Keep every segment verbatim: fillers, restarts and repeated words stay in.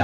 پوچھا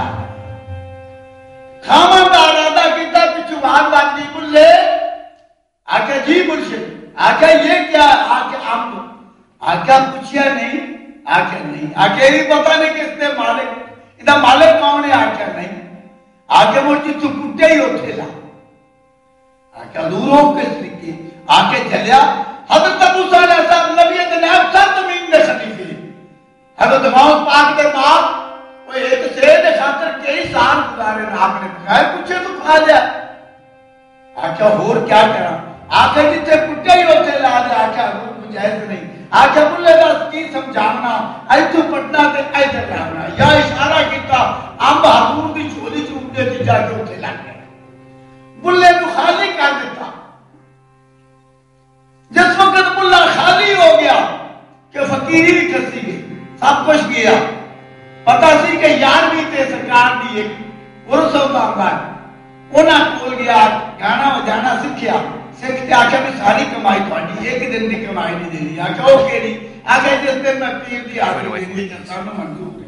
خامن دا ارادہ کیتا پچھو بات بات نہیں بلے آکھا جی مرشد آکھا یہ کیا آکھا عمد آکھا پوچھیا نہیں آکھا نہیں آکھا یہ پتہ نہیں کہ اس نے مالک ادھا مالک کون ہے آکھا نہیں آکھا مرشد تو کٹے ہی ہوتے لا آکھا دوروں کس لکھے آکھا جلیا حضرت موسیٰ علیہ السلام نبی جناب سر زمین میں خلیفے حضرت موت پاک دے بعد وہ ایک سید خاطر کئی سال گزارے نا آپ نے بخیر پوچھے تو کھا لیا آکھا ہور کیا کرا آکھا جتے پٹے ہی ہوتے لا دے آکھا ہور کچھ ایسے نہیں آکھا بلے بس کی سمجھاونا ایتو پٹنا تے ایسے رہنا یا اشارہ کیتا اب حضور دی چھولی چھوٹے تھی جا کے ہوتے لگ گئے بلے تو خالی کر دیتا جس وقت بلہ خالی ہو گیا کہ فقیری بھی کسی گئی سب کچھ گیا پتہ سی کہ یار بھی تے سرکار دی ایک ورس ہوتا ہوں گا انہاں کھول گیا گانا بجانا سکھیا سکھتے آکھا بھی ساری کمائی تھوڑی ایک دن دی کمائی نہیں دینی آکھا اوکے نہیں آکھا جس دن میں پیر دی آوے ہوئی جس سانو منظور